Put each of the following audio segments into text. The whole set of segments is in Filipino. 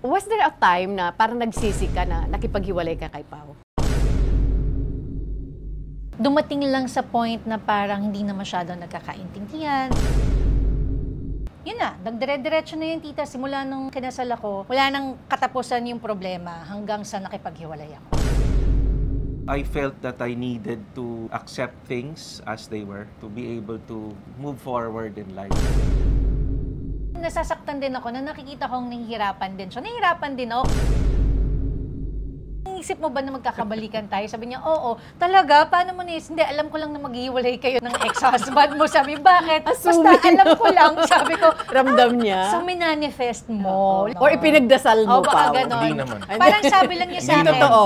Was there a time na parang nagsisi ka na nakipaghiwalay ka kay Pao? Dumating lang sa point na parang hindi na masyadong nagkakaintindihan. Yun na, nagdire-diretso na yun, tita. Simula nung kinasal ako, wala nang katapusan yung problema hanggang sa nakipaghiwalay ako. I felt that I needed to accept things as they were, to be able to move forward in life. Nasasaktan din ako na nakikita kong nahihirapan din siya. Nahihirapan din ako. Isip mo ba na magkakabalikan tayo? Sabi niya, oo. Talaga? Paano mo nis? Hindi, alam ko lang na maghihiwalay kayo ng ex-husband mo. Sabi, bakit? Basta alam ko lang. Sabi ko, Ramdam niya? So, minanifest mo. Or ipinagdasal mo, baka Pao? ganon. Hindi naman. Parang sabi lang niya sa akin. Hindi totoo.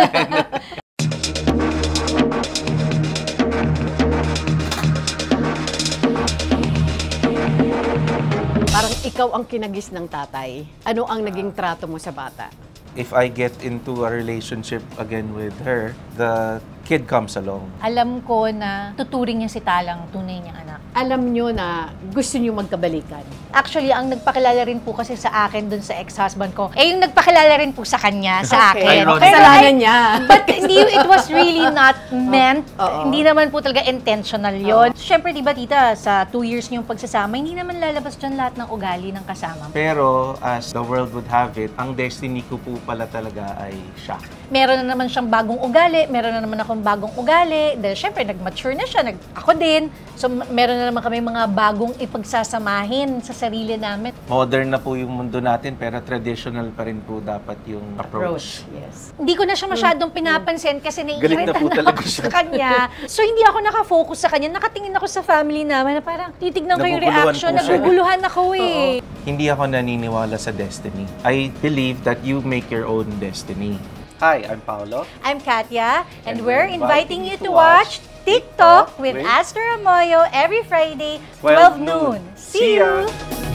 Parang ikaw ang kinagis ng tatay. Ano ang naging trato mo sa bata? If I get into a relationship again with her, the kid comes along. Alam ko na tuturing niya si Talang tunay niyang anak. Alam nyo na gusto nyo magkabalikan. Actually, ang nagpakilala rin po kasi sa akin dun sa ex-husband ko, yung nagpakilala rin po sa kanya, sa akin. Ironic. Kasalanan niya. But hindi, it was really not meant. Hindi naman po talaga intentional yon. Siyempre, di ba tita, sa 2 years niyong pagsasama, hindi naman lalabas dyan lahat ng ugali ng kasama mo. Pero as the world would have it, ang destiny ko po pala talaga ay siya. Meron na naman siyang bagong ugali, meron na naman akong bagong ugali. Dahil syempre, nag-mature na siya, ako din. So, meron na naman kami mga bagong ipagsasamahin sa sarili namin. Modern na po yung mundo natin, pero traditional pa rin po dapat yung approach. Yes. Hindi ko na siya masyadong pinapansin kasi Galit na naiirita po na talaga ako siya. sa kanya. So, hindi ako nakafocus sa kanya. Nakatingin ako sa family namin na parang titignan ko yung Naguguluhan reaction. po siya. Naguguluhan ako eh. Hindi ako naniniwala sa destiny. I believe that you make your own destiny. Hi, I'm Paolo. I'm Katya, and we're inviting you to watch TikTok with Aster Amoyo every Friday, 12 noon. See you!